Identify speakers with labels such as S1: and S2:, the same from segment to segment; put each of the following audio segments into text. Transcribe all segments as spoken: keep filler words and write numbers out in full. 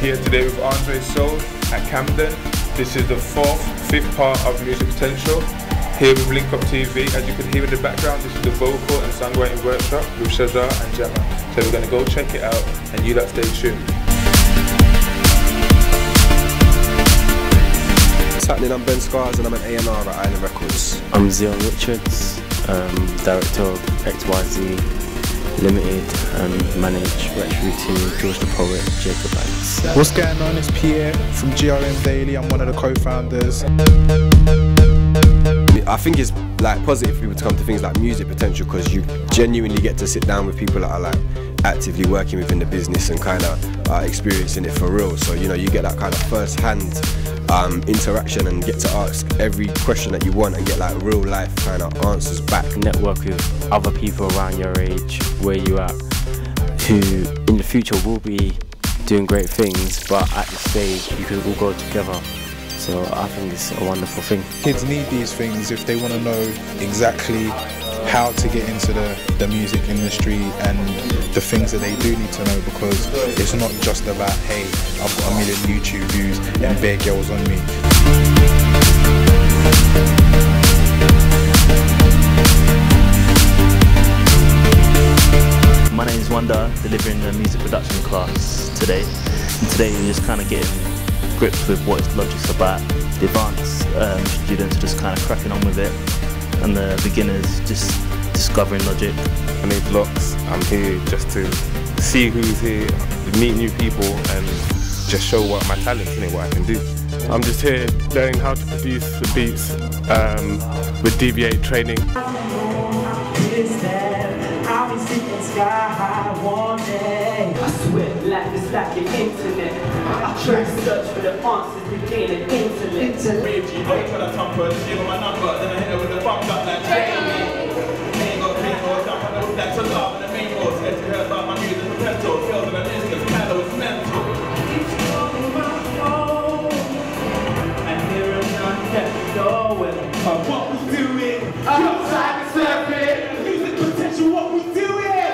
S1: here today with Andre Soul at Camden. This is the fourth, fifth part of Music Potential. Here with Link Up T V. As you can hear in the background, this is the vocal and songwriting workshop with Shazar and Gemma. So we're going to go check it out, and you lot stay tuned.
S2: What's happening? I'm Ben Scars and I'm an A and R at Island Records.
S3: I'm Zion Richards, um, director of X Y Z Limited, and manage Retro Routine, George the Poet, Jacob Banks.
S4: What's going on? It's Pierre from G R M Daily. I'm one of the co-founders.
S2: I think it's like positive for people to come to things like Music Potential because you genuinely get to sit down with people that are like actively working within the business and kind of uh, experiencing it for real. So you know you get that kind of first-hand um, interaction and get to ask every question that you want and get like real life kind of answers back.
S3: Network with other people around your age, where you at, who in the future will be doing great things, but at this stage you can all go together. So I think it's a wonderful thing.
S4: Kids need these things if they want to know exactly how to get into the, the music industry and the things that they do need to know, because it's not just about, hey, I've got a million YouTube views and bare girls on me.
S5: My name is Wanda, delivering the music production class today. And today we're just kind of getting grips with what Logic's about. The advanced um, students are just kind of cracking on with it, and the beginners just discovering Logic.
S6: My name's Lox. I'm here just to see who's here, meet new people, and just show what my talent's in it, what I can do. I'm just here learning how to produce the beats um, with D V eight training.
S7: I swear life is like an internet. I try to search for the answers to gain an intellect.
S8: Reggie, I try to tamper, just give her my number, then I hit her with the bump up like Jamie. Ain't got green or jump on the black to love and the main horse. Get to hear about my music potential. Girls in the business, Canada was mental.
S7: It's calling my phone. I hear a knock at the doorway.
S8: What we doing? Outside the circuit. Music potential, what we doing?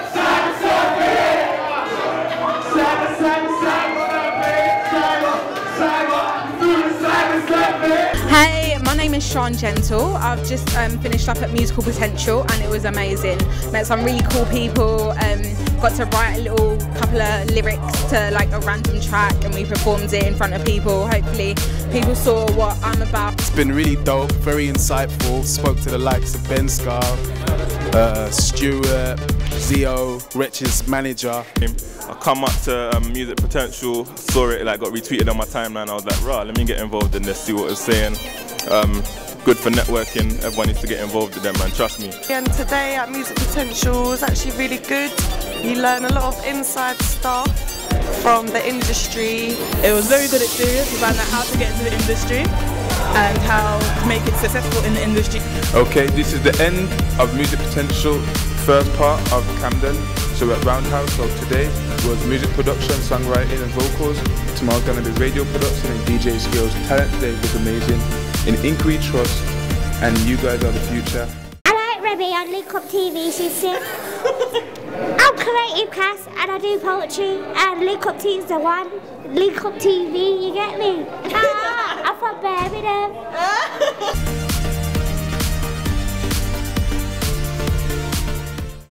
S9: Hey, my name is Sean Gentle. I've just um, finished up at Musical Potential and it was amazing. Met some really cool people, um, got to write a little couple of lyrics to like a random track, and we performed it in front of people. Hopefully people saw what I'm about.
S4: It's been really dope, very insightful. Spoke to the likes of Ben Scar, uh, Stuart, Zio, Wretch's manager.
S6: I come up to um, Music Potential, saw it, like got retweeted on my timeline. I was like, rah, let me get involved in this, see what it's saying. Um, good for networking. Everyone needs to get involved with them, man. Trust me.
S10: And today at Music Potential was actually really good. You learn a lot of inside stuff from the industry.
S11: It was a very good experience to find out how to get into the industry and how to make it successful in the industry.
S1: Okay, this is the end of Music Potential, first part of Camden. So we're at Roundhouse. So today was music production, songwriting and vocals. Tomorrow's going to be radio production and D J skills. Talent today was amazing. In Ink we trust, and you guys are the future.
S12: I like Remy on Link Up T V, she's sick. I'm Creative Cast and I do poetry, and Link Up T V's the one. Link Up T V, you get me? Ah, I'm from Birmingham.